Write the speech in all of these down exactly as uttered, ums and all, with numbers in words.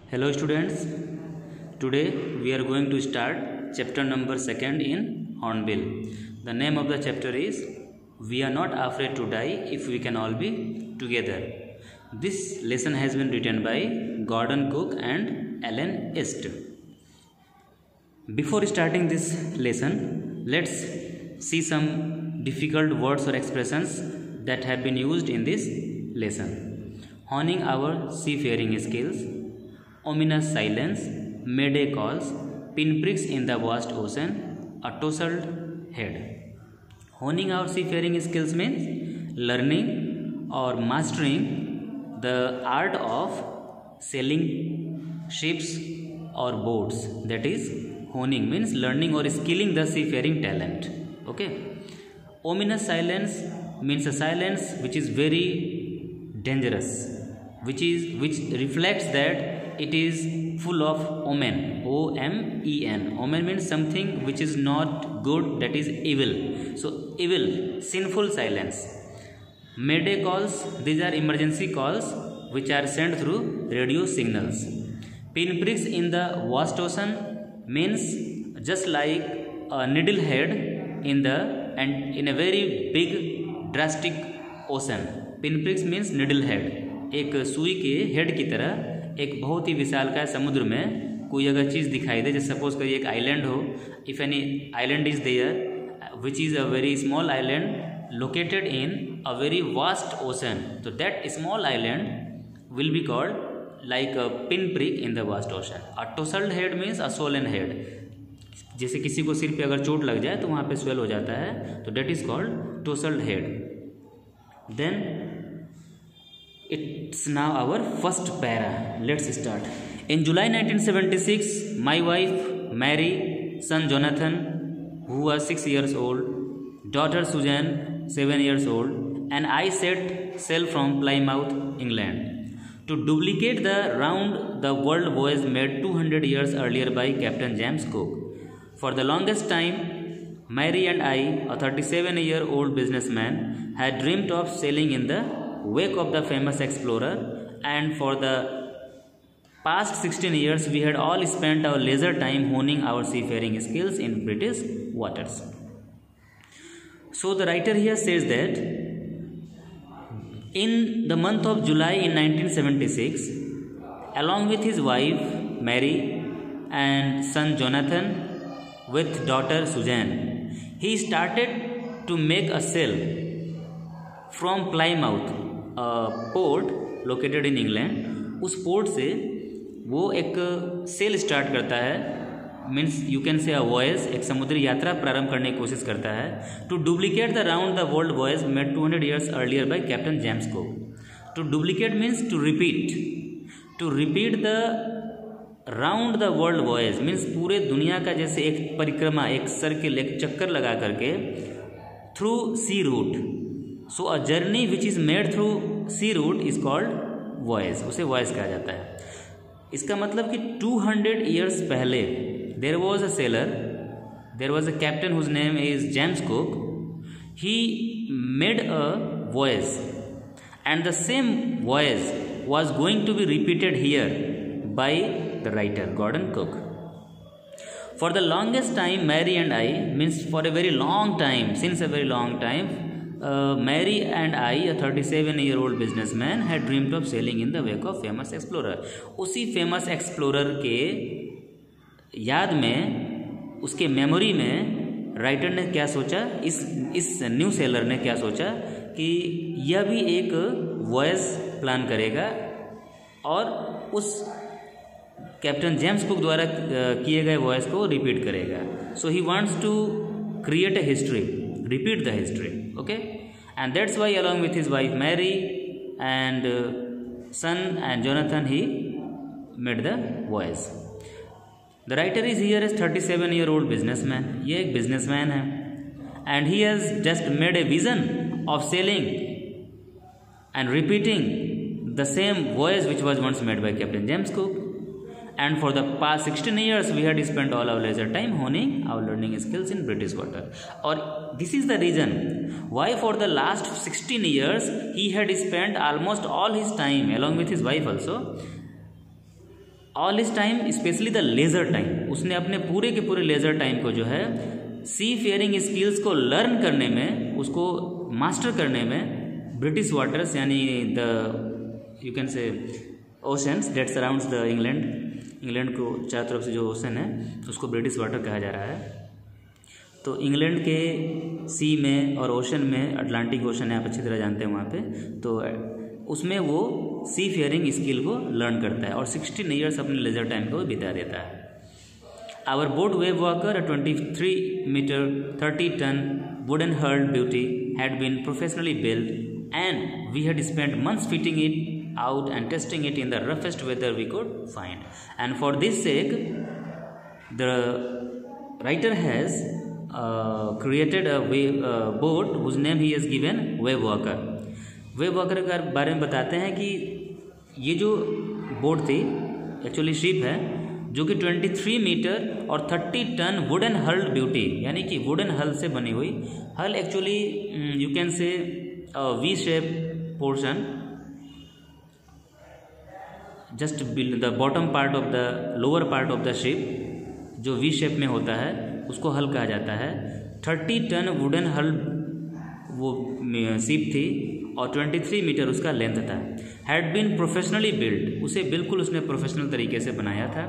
Hello students, today we are going to start chapter number second in Hornbill. The name of the chapter is We Are Not Afraid to Die If We Can All Be Together. This lesson has been written by Gordon Cook and Alan Est. Before starting this lesson, let's see some difficult words or expressions that have been used in this lesson. Honing our seafaring skills, ominous silence, mayday calls, pinpricks in the vast ocean, a tousled head. Honing our seafaring skills means learning or mastering the art of sailing ships or boats. That is, honing means learning or skilling the seafaring talent. Okay. Ominous silence means a silence which is very dangerous, which is which reflects that it is full of omen. O M E N. Omen means something which is not good, that is evil. So evil, sinful silence. Mayday calls, these are emergency calls which are sent through radio signals. Pinpricks in the vast ocean means just like a needle head in the and in a very big drastic ocean. Pinpricks means needle head. एक सुई के head की तरह एक बहुत ही विशालकाय समुद्र में कोई अगर चीज़ दिखाई दे, जैसे सपोज करिए एक आइलैंड हो, if any island is there which is a very small island located in a very vast ocean, तो that small island will be called like a pin prick in the vast ocean. A tousled head means a swollen head. जैसे किसी को सिर पे अगर चोट लग जाए तो वहाँ पे स्वेल हो जाता है, तो that is called tousled head. Then it's now our first para. Let's start. In July nineteen seventy-six, my wife Mary, son Jonathan, who was six years old, daughter Suzanne, seven years old, and I set sail from Plymouth, England, to duplicate the round the world voyage made two hundred years earlier by Captain James Cook. For the longest time, Mary and I, a thirty-seven-year-old businessman, had dreamed of sailing in the wake of the famous explorer, and for the past sixteen years we had all spent our leisure time honing our seafaring skills in British waters. So the writer here says that in the month of July in nineteen seventy-six, along with his wife Mary and son Jonathan with daughter Suzanne, he started to make a sail from Plymouth, a port located in England. उस port से वो एक cell start करता है, means you can से अ voyage, एक समुद्री यात्रा प्रारंभ करने की कोशिश करता है, to duplicate the round the world voyage made two hundred years earlier by captain James Cook. To duplicate means to repeat, to repeat the round the world voyage means पूरे दुनिया का जैसे एक परिक्रमा, एक सर्किल, एक चक्कर लगा करके through sea route. So a journey which is made through sea route is called voyage, उसे वॉयज कहा जाता है. इसका मतलब कि टू हंड्रेड ईयर्स पहले there was a sailor, there was a captain whose name is James Cook. He made a voyage and the same voyage was going to be repeated here by the writer Gordon Cook. For the longest time, Mary and I, means for a very long time, since a very long time, uh, Mary and I, a thirty-seven-year-old businessman, had dreamed of sailing in the wake of famous explorer. उसी famous explorer के याद में, उसके memory में writer ने क्या सोचा, इस इस न्यू सेलर ने क्या सोचा कि यह भी एक वॉयज प्लान करेगा और उस कैप्टन जेम्स कुक द्वारा किए गए वॉयस को रिपीट करेगा. So he wants to create a history, repeat the history. Okay, and that's why along with his wife Mary and son and Jonathan he made the voice. The writer is here is thirty seven year old businessman. ये एक businessman है and he has just made a vision of sailing and repeating the same voice which was once made by captain James Cook. And for the past sixteen years we had spent all our leisure time honing our learning skills in British water. Or this is the reason why for the last sixteen years he had spent almost all his time along with his wife also all इस time specially the leisure time, उसने अपने पूरे के पूरे laser time को जो है seafaring skills को लर्न करने में, उसको मास्टर करने में ब्रिटिश वाटर्स यानी the you can say oceans that surrounds the England, England को चारों तरफ से जो ओशन है उसको ब्रिटिश वाटर कहा जा रहा है। तो इंग्लैंड के सी में और ओशन में, अटलांटिक ओशन है आप अच्छी तरह जानते हैं वहाँ पे, तो उसमें वो सी फेयरिंग स्किल को लर्न करता है और सिक्सटीन ईयर्स अपने लेजर टाइम को बिता देता है। Our boat Wave Walker, a twenty three metre thirty ton wooden hulled beauty had been professionally build and we had spent months fitting it out and testing it in the roughest weather we could find, and for this sake the writer has uh, created a wave uh, boat whose name he has given wave walker. wave walker के बारे में बताते हैं कि ये जो boat थी actually ship है जो कि तेईस मीटर और तीस टन वुडन हल्ड ब्यूटी, यानी कि वुडन हल से बनी हुई, hull actually you can say V shape portion just the bottom part of the lower part of the ship जो वी शेप में होता है उसको हल कहा जाता है। थर्टी टन वुडन हल वो शिप थी और तेईस मीटर उसका लेंथ था। हैड बीन प्रोफेशनली बिल्ड, उसे बिल्कुल उसने प्रोफेशनल तरीके से बनाया था।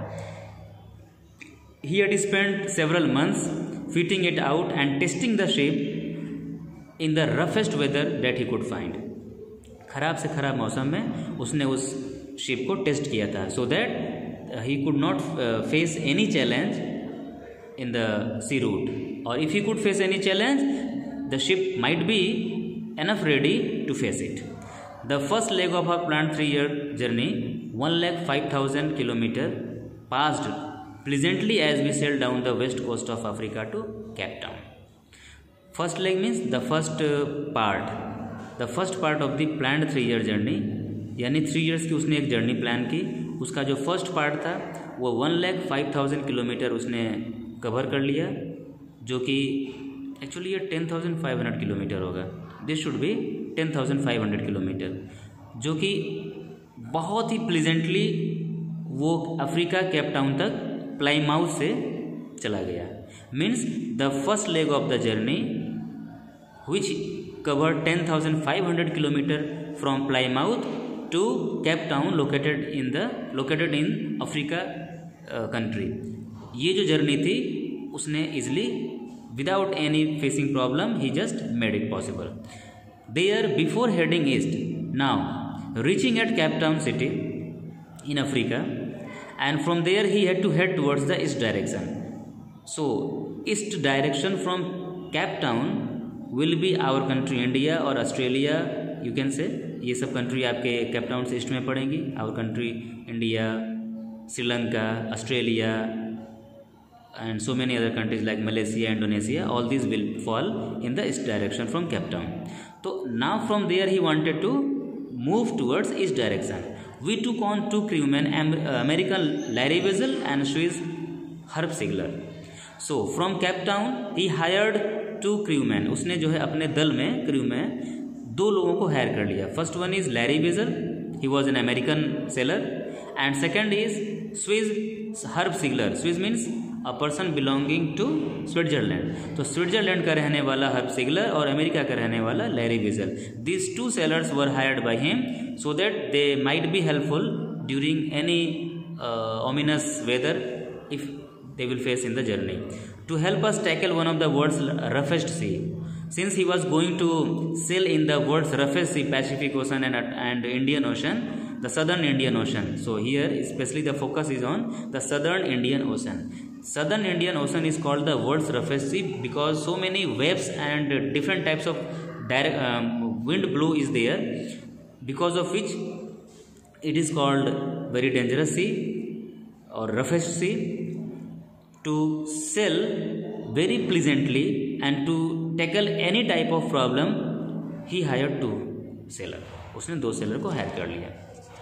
He had spent several months fitting it out and testing the ship in the roughest weather that he could find, खराब से खराब मौसम में उसने उस शिप को टेस्ट किया था, so that he could not face any challenge in the sea route, और if he could face any challenge the ship might be enough ready to face it. The first leg of our plan three year journey one lakh five thousand kilometre passed pleasantly as we sail down the west coast of Africa to Cape Town. First leg means the first part, the first part of the plan three year journey, यानी three years की उसने एक journey plan की, उसका जो first part था वो one lakh five thousand kilometre उसने कवर कर लिया, जो कि एक्चुअली ये ten thousand five hundred kilometre होगा, this should be ten thousand five hundred kilometre, जो कि बहुत ही प्लीजेंटली वो अफ्रीका केप टाउन तक प्लाईमाउथ से चला गया। Means the first leg of the journey which cover ten thousand five hundred kilometre from Plymouth to Cape Town located in the located in Africa uh, country, ये जो journey थी उसने easily without any facing problem he just made it possible. There before heading east, now reaching at Cape Town city in Africa and from there he had to head towards the east direction. So east direction from Cape Town will be our country India or Australia you can say, ये सब country आपके Cape Town से east में पड़ेंगी। Our country India, Sri Lanka, Australia and so many other countries like Malaysia, Indonesia, all this will fall in the east direction from Cape Town. तो now from there he wanted to move towards east direction. We took on two crewmen, American Larry Wezel and Swiss Herb Sigler. So from Cape Town he hired two crewmen, उसने जो है अपने दल में crew में दो लोगों को हायर कर लिया। First one is Larry Wezel, he was an American sailor, and second is Swiss Herb Sigler. Swiss means a person belonging to Switzerland, तो स्विट्जरलैंड का रहने वाला हर्ब सिगलर और अमेरिका का रहने वाला Larry Wezel. These two sailors were hired by him so that they might be helpful during any ominous weather if they will face in the journey, to help us tackle one of the world's roughest sea. Since he was going to sail in the world's roughest sea, Pacific Ocean and, and Indian Ocean, the Southern Indian Ocean. So here especially the focus is on the Southern Indian Ocean. Southern Indian Ocean is called the world's roughest sea because so many waves and different types of direct, um, wind blow is there, because of which it is called very dangerous sea or roughest sea. To sail very pleasantly and to tackle any type of problem, he hired two sailor. उसने दो seller को hire कर लिया।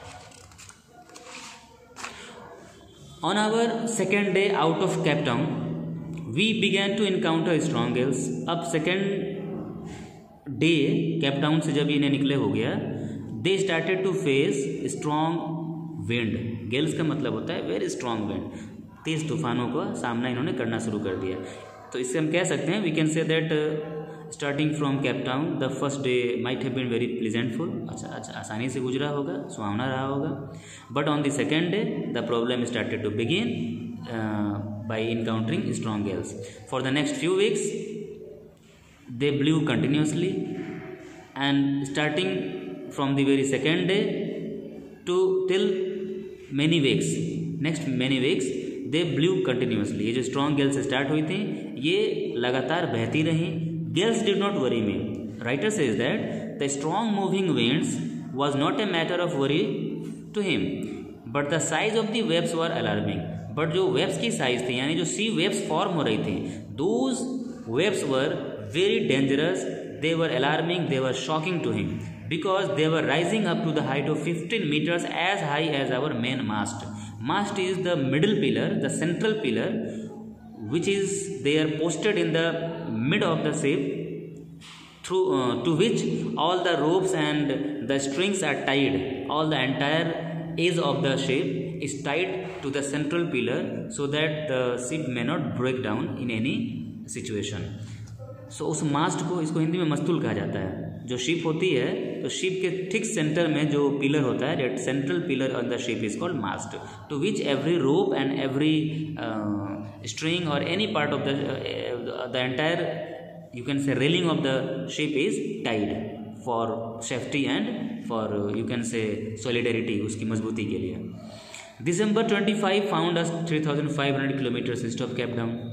On our second day out of Cape Town, we began to encounter strong gales. अब second day Cape Town से जब इन्हें निकले हो गया, they started to face strong wind. Gales का मतलब होता है वेरी स्ट्रॉन्ग विंड, तेज़ तूफानों का सामना इन्होंने करना शुरू कर दिया। तो इससे हम कह सकते हैं, we can say that starting from Cape Town the first day might have been very pleasantful, अच्छा अच्छा आसानी से गुजरा होगा, सुहावना रहा होगा। But on the second day the problem started to begin by encountering strong gales. For the next few weeks they blew continuously, and starting from the very second day to till many weeks, next many weeks they blew continuously। ये जो strong gales start हुई थी ये लगातार बहती रहीं। Gales did not worry me। Writer says that the strong moving winds was not a matter of worry to him, but the size of the waves were alarming। but जो waves की size थी, यानी जो sea waves form हो रही थी, those waves were very dangerous, they were alarming, they were shocking to him, because they were rising up to the height of fifteen meters, as high as our main mast। Mast is the middle pillar, the central pillar, which is there posted in the mid of the ship, through uh, to which all the ropes and the strings are tied। all the entire edge of the ship is tied to the central pillar so that the ship may not break down in any situation। So so, उस मास्ट को, इसको हिंदी में मस्तूल कहा जाता है। जो ship होती है तो शिप के ठीक सेंटर में जो पिलर होता है, that central pillar on the ship is called mast, to which every rope and every string और any part of the the entire you can say railing of the ship is tied for safety and for you can say solidarity, उसकी मजबूती के लिए। December twenty five found us three thousand five hundred kilometres east of Cape Town.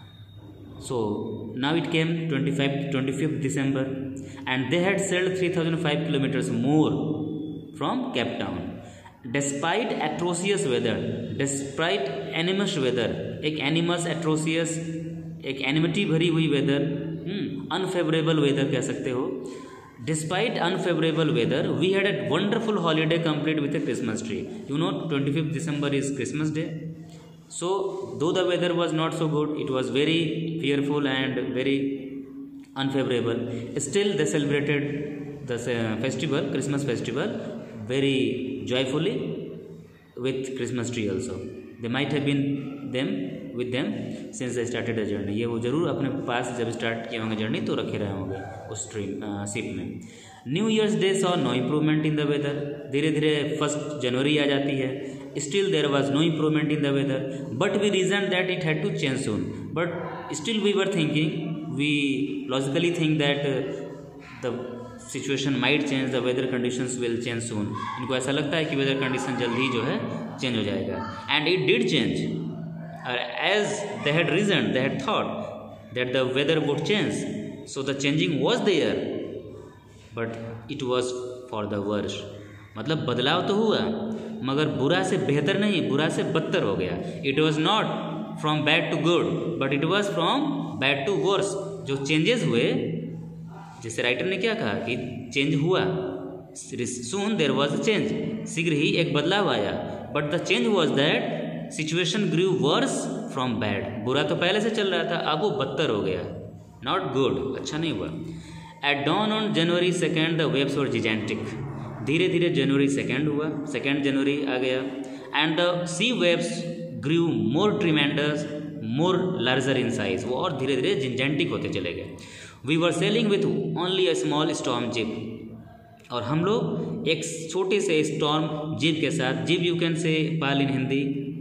So now it came twenty-fifth December, and they had sailed three thousand five kilometers more from Cape Town, despite atrocious weather, despite animous weather, एक animous atrocious, एक enmity भरी हुई weather, unfavorable weather कह सकते हो। Despite unfavorable weather, we had a wonderful holiday complete with a Christmas tree। You know, twenty-fifth December is Christmas Day। So though the weather was not so good, it was very fearful and very unfavorable, still they celebrated the festival, Christmas festival, very joyfully with Christmas tree also। They might have been them with them since they started the journey। ये वो जरूर अपने पास जब start किए होंगे journey तो रखे रहे होंगे उस ट्रेन शिप में। New year's day saw no improvement in the weather. धीरे धीरे फर्स्ट जनवरी आ जाती है, still there was no improvement in the weather, but we reasoned that it had to change soon। but still we were thinking, we logically think that uh, the situation might change, the weather conditions will change soon। इनको ऐसा लगता है कि weather condition जल्द ही जो है change हो जाएगा, and it did change। or as they had reasoned, they had thought that the weather would change, so the changing was there, but it was for the worse। मतलब बदलाव तो हुआ मगर बुरा से बेहतर नहीं, बुरा से बदतर हो गया। It was not from bad to good, but it was from bad to worse. जो चेंजेस हुए, जैसे राइटर ने क्या कहा कि चेंज हुआ, soon there was a change, शीघ्र ही एक बदलाव आया, but the change was that situation grew worse from bad. बुरा तो पहले से चल रहा था, अब वो बदतर हो गया, नॉट गुड, अच्छा नहीं हुआ। At dawn on January second the waves were gigantic. धीरे धीरे जनवरी सेकेंड हुआ, सेकेंड जनवरी आ गया, and the sea waves grew more tremendous, more larger in size. वो और धीरे धीरे जिजेंटिक होते चले गए। We were sailing with only a small storm jib. और हम लोग एक छोटे से स्टॉर्म जिप के साथ, जिप यू कैन से पाल in Hindi,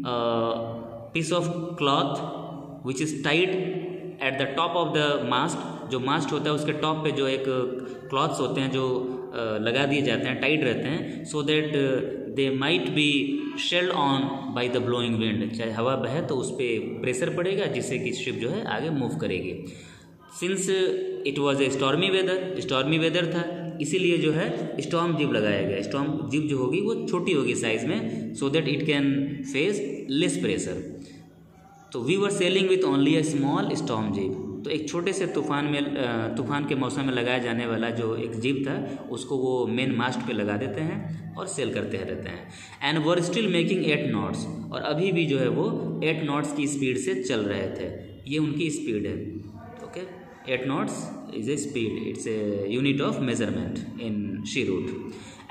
piece of cloth which is tied at the top of the mast. जो मास्ट होता है उसके टॉप पे जो एक क्लॉथ्स होते हैं जो लगा दिए जाते हैं, टाइट रहते हैं, so that they might be shelled on by the blowing wind. चाहे हवा बहे तो उस पर प्रेशर पड़ेगा जिससे कि शिप जो है आगे मूव करेगी। Since it was a stormy weather, stormy weather था, इसीलिए जो है स्टॉर्म जिप लगाया गया। स्टॉर्म जिप जो होगी वो छोटी होगी साइज में, so that it can face less pressure. तो we were sailing with only a small storm jib. तो एक छोटे से तूफान में, तूफान के मौसम में लगाया जाने वाला जो एक जिप था उसको वो मेन मास्ट पे लगा देते हैं और सेल करते रहते हैं। And were still making eight knots. और अभी भी जो है वो एट नॉट्स की स्पीड से चल रहे थे। ये उनकी स्पीड है। Okay, eight knots is a speed, it's a unit of measurement in sea route.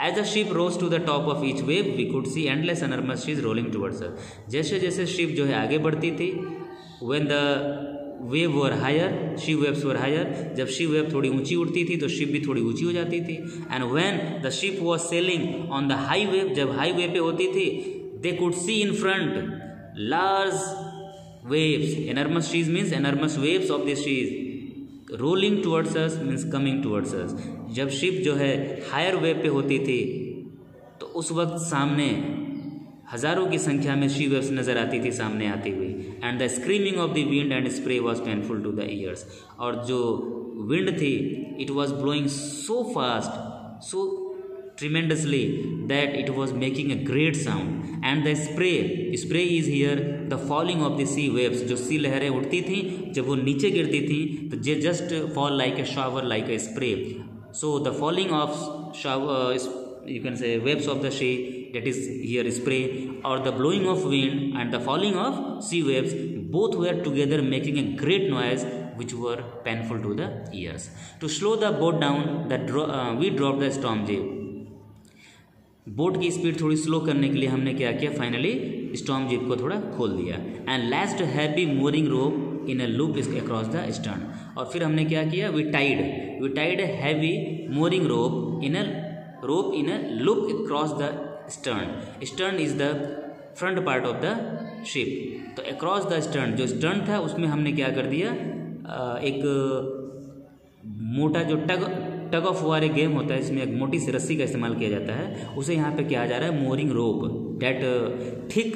As the ship rose to the top of each wave, we could see endless enormous seas rolling towards us. जैसे जैसे ship जो है आगे बढ़ती थी, when the wave were higher, she waves were higher, जब sea wave थोड़ी ऊंची उठती थी तो शिप भी थोड़ी ऊंची हो जाती थी. And when the ship was sailing on the high wave, जब हाई वेव पे होती थी, they could see in front large waves. Enormous seas means enormous waves of the seas rolling towards us means coming towards us. जब ship जो है higher wave पे होती थी तो उस वक्त सामने हजारों की संख्या में शी वेव्स नजर आती थी सामने आती हुई. And the screaming of the wind and spray was painful to the ears. और जो विंड थी it was blowing so fast, so tremendously that it was making a great sound. And the spray, spray is here the falling of the sea waves. जो सी लहरें उठती थी जब वो नीचे गिरती थी तो जे just fall like a shower, like a spray. So the falling of shower, you can say waves of the sea, that is here spray, or the blowing of wind and the falling of sea waves, both were together making a great noise which were painful to the ears. To slow the boat down, that dro- uh, we dropped the storm jeep. Boat की speed थोड़ी slow करने के लिए हमने क्या किया, finally storm jeep को थोड़ा खोल दिया. And last heavy mooring rope in a loop across the stern. और फिर हमने क्या किया, we tied we tied heavy mooring rope in a rope in a loop across the stern. Stern is the front part of the ship. तो across the stern, जो stern था उसमें हमने क्या कर दिया, एक मोटा जो टग टग ऑफ वार एक गेम होता है जिसमें एक मोटी सी रस्सी का इस्तेमाल किया जाता है, उसे यहाँ पे क्या जा रहा है, mooring rope. That thick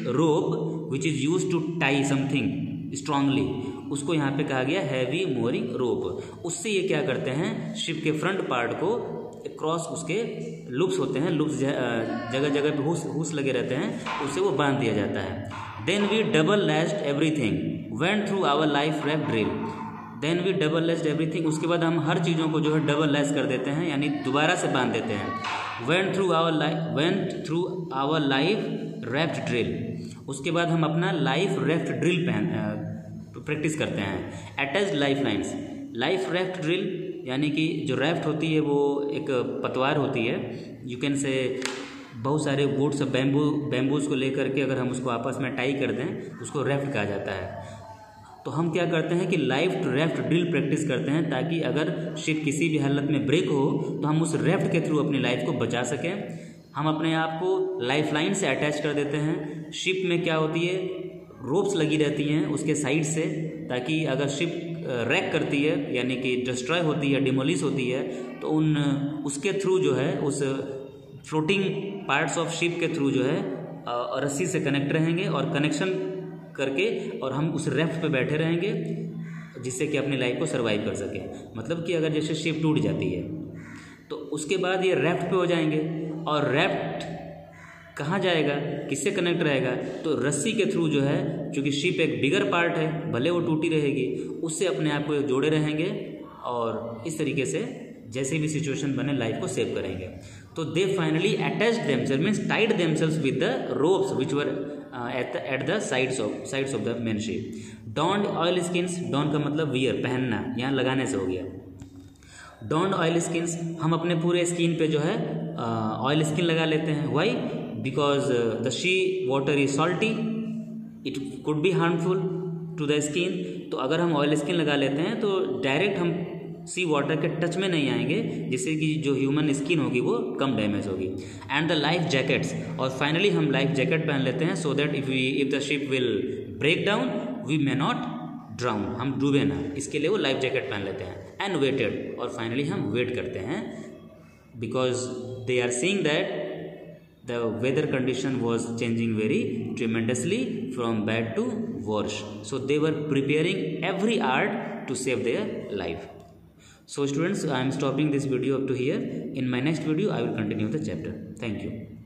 rope which is use to tie something strongly, उसको यहाँ पे कहा गया हैवी मोरिंग रोप. उससे ये क्या करते हैं, शिप के फ्रंट पार्ट को क्रॉस, उसके लूप्स होते हैं, लूप्स जगह जगह पे हुस हुस लगे रहते हैं, उससे वो बांध दिया जाता है. Then we double lashed everything went through our life raft drill. Then we double lashed everything, उसके बाद हम हर चीज़ों को जो है डबल लेस कर देते हैं, यानी दोबारा से बांध देते हैं. Went through our life went through our life raft drill, उसके बाद हम अपना लाइफ रेफ्ट ड्रिल पहन प्रैक्टिस करते हैं. Attached life lines, life raft drill यानी कि जो रेफ्ट होती है वो एक पतवार होती है, यू कैन से बहुत सारे वुड्स बैम्बू बैम्बूज को लेकर के अगर हम उसको आपस में टाई कर दें उसको रेफ्ट कहा जाता है. तो हम क्या करते हैं कि लाइफ रेफ्ट ड्रिल प्रैक्टिस करते हैं ताकि अगर शिप किसी भी हालत में ब्रेक हो तो हम उस रेफ्ट के थ्रू अपनी लाइफ को बचा सकें. हम अपने आप को लाइफ लाइन से अटैच कर देते हैं. शिप में क्या होती है, रोप्स लगी रहती हैं उसके साइड से, ताकि अगर शिप रैक करती है यानी कि डिस्ट्रॉय होती है, डिमोलिश होती है, तो उन उसके थ्रू जो है उस फ्लोटिंग पार्ट्स ऑफ शिप के थ्रू जो है रस्सी से कनेक्ट रहेंगे और कनेक्शन करके और हम उस रेफ्ट पे बैठे रहेंगे जिससे कि अपनी लाइफ को सर्वाइव कर सके. मतलब कि अगर जैसे शिप टूट जाती है तो उसके बाद ये रेफ्ट पे हो जाएंगे, और रेफ्ट कहाँ जाएगा, किससे कनेक्ट रहेगा, तो रस्सी के थ्रू जो है, क्योंकि शिप एक बिगर पार्ट है, भले वो टूटी रहेगी, उससे अपने आप को जोड़े रहेंगे और इस तरीके से जैसे भी सिचुएशन बने लाइफ को सेव करेंगे. तो they finally attached themselves means tied themselves with the ropes which were at the at the sides of sides of the main ship. Donned oilskins, don का मतलब वियर, पहनना, यहाँ लगाने से हो गया. डॉन्ड ऑयल स्किन्स, हम अपने पूरे स्किन पे जो है ऑयल स्किन लगा लेते हैं. Why, because the sea water is salty, it could be harmful to the skin. तो अगर हम ऑयल स्किन लगा लेते हैं तो डायरेक्ट हम सी वाटर के टच में नहीं आएंगे, जिससे कि जो ह्यूमन स्किन होगी वो कम डैमेज होगी. एंड द लाइफ जैकेट्स, और फाइनली हम लाइफ जैकेट पहन लेते हैं so that if we if the ship will break down we may not drown, हम डूबे ना, इसके लिए वो लाइफ जैकेट पहन लेते हैं. एंड वेटेड, और फाइनली हम वेट करते हैं because they are seeing that the weather condition was changing very tremendously from bad to worse, so they were preparing every art to save their life. So students, I am stopping this video up to here. In my next video I will continue the chapter. Thank you.